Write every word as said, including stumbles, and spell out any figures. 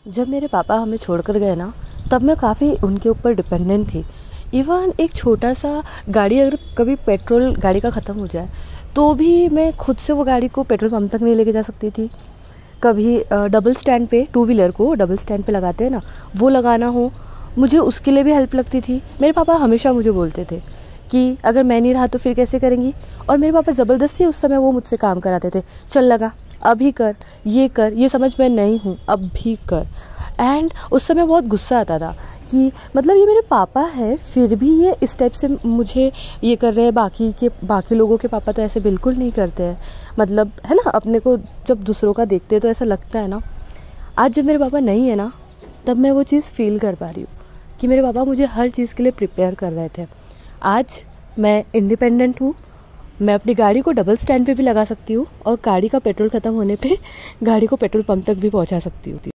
जब मेरे पापा हमें छोड़कर गए ना, तब मैं काफ़ी उनके ऊपर डिपेंडेंट थी। इवन एक छोटा सा गाड़ी अगर कभी पेट्रोल गाड़ी का ख़त्म हो जाए तो भी मैं खुद से वो गाड़ी को पेट्रोल पंप तक नहीं लेके जा सकती थी। कभी डबल स्टैंड पे, टू व्हीलर को डबल स्टैंड पे लगाते हैं ना, वो लगाना हो, मुझे उसके लिए भी हेल्प लगती थी। मेरे पापा हमेशा मुझे बोलते थे कि अगर मैं नहीं रहा तो फिर कैसे करेंगी। और मेरे पापा ज़बरदस्ती उस समय वो मुझसे काम कराते थे, चल लगा अभी कर, ये कर, ये समझ मैं नहीं हूँ अब भी कर। एंड उस समय बहुत गुस्सा आता था कि मतलब ये मेरे पापा है फिर भी ये इस टाइप से मुझे ये कर रहे हैं। बाकी के बाकी लोगों के पापा तो ऐसे बिल्कुल नहीं करते हैं, मतलब है ना। अपने को जब दूसरों का देखते हैं तो ऐसा लगता है ना। आज जब मेरे पापा नहीं है ना, तब मैं वो चीज़ फील कर पा रही हूँ कि मेरे पापा मुझे हर चीज़ के लिए प्रिपेयर कर रहे थे। आज मैं इंडिपेंडेंट हूँ, मैं अपनी गाड़ी को डबल स्टैंड पे भी लगा सकती हूँ और गाड़ी का पेट्रोल ख़त्म होने पे गाड़ी को पेट्रोल पंप तक भी पहुँचा सकती हूँ।